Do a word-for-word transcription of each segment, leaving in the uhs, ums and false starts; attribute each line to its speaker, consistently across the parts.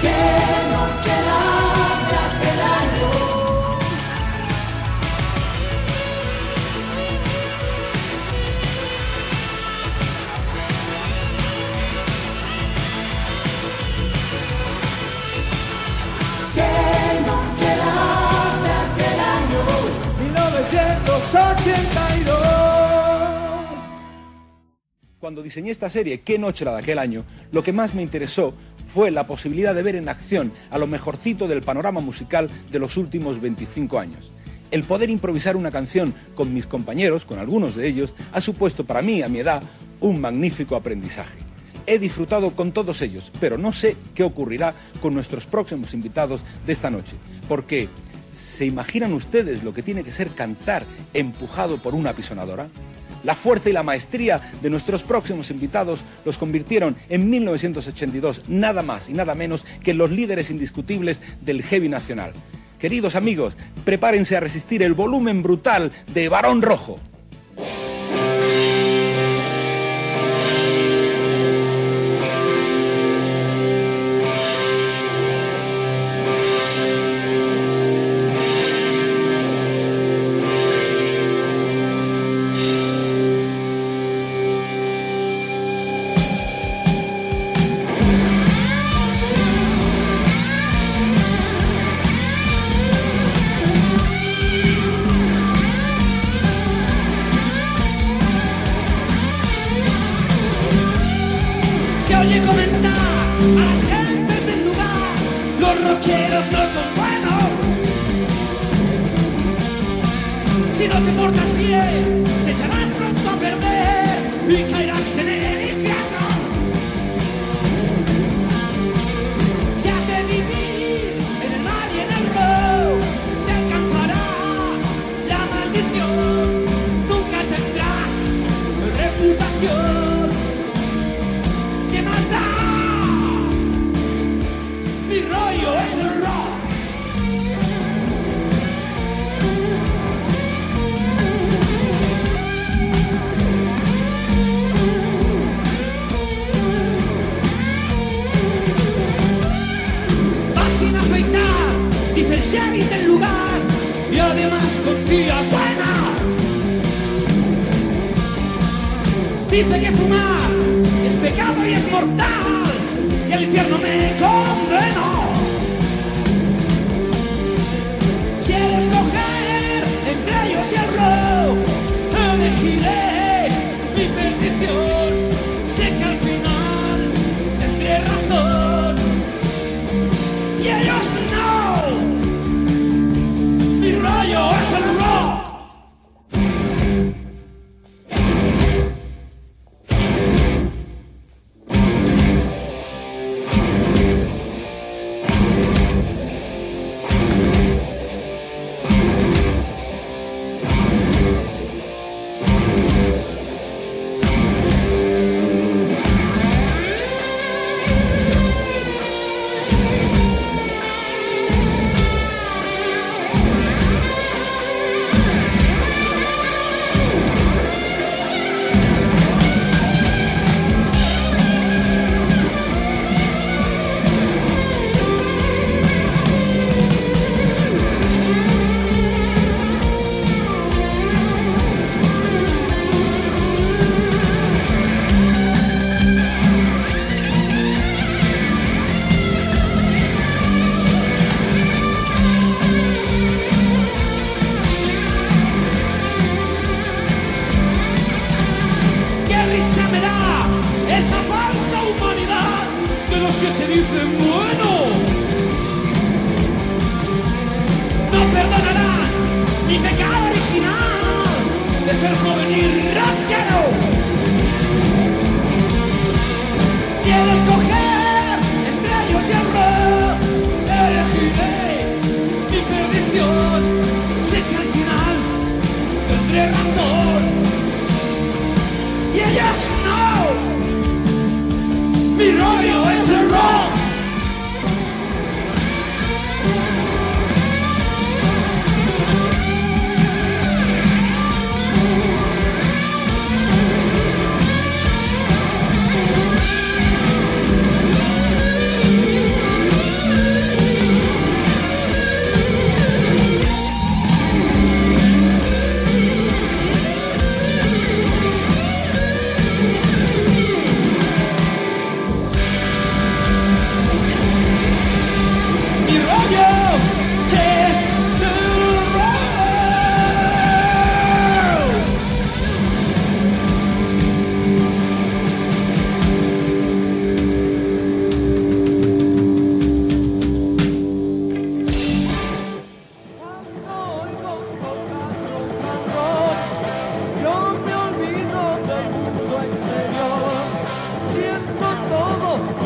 Speaker 1: ochenta y dos.
Speaker 2: Cuando diseñé esta serie, ¿Qué noche la de aquel año?, lo que más me interesó fue la posibilidad de ver en acción a lo mejorcito del panorama musical de los últimos veinticinco años. El poder improvisar una canción con mis compañeros, con algunos de ellos, ha supuesto para mí, a mi edad, un magnífico aprendizaje. He disfrutado con todos ellos, pero no sé qué ocurrirá con nuestros próximos invitados de esta noche, porque ¿se imaginan ustedes lo que tiene que ser cantar empujado por una apisonadora? La fuerza y la maestría de nuestros próximos invitados los convirtieron en mil novecientos ochenta y dos nada más y nada menos que los líderes indiscutibles del heavy nacional. Queridos amigos, prepárense a resistir el volumen brutal de Barón Rojo.
Speaker 1: Dice que fumar es pecado y es mortal, y el infierno me condenó. Si he de escoger entre ellos y el rock, elegiré mi perdición. Sé que al final tendré razón, y ellos no. Mi rollo es el rock.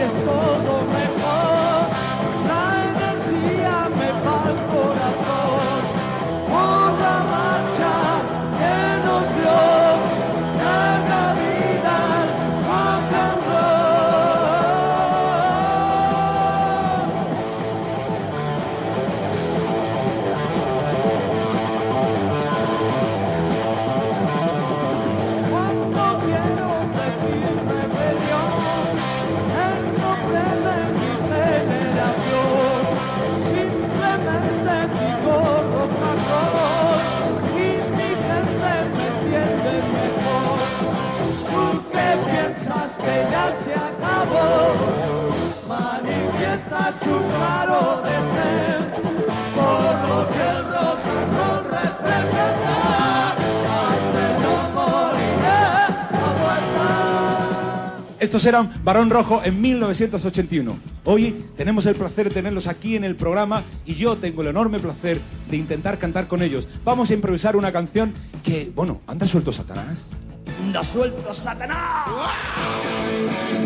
Speaker 3: es todo mejor. La energía me va al corazón. Otra marcha que nos dio larga vida rock and Cuando quiero decir rebelión en nombre de mi generación, simplemente digo rock and roll y mi gente me entiende mejor. ¿Tú qué piensas que ya se acabó? Manifiestas un claro desdén por lo que el rock and roll representa.
Speaker 2: Estos eran Barón Rojo en mil novecientos ochenta y uno. Hoy tenemos el placer de tenerlos aquí en el programa y yo tengo el enorme placer de intentar cantar con ellos. Vamos a improvisar una canción que, bueno, anda suelto Satanás.
Speaker 1: ¡Anda suelto, Satanás!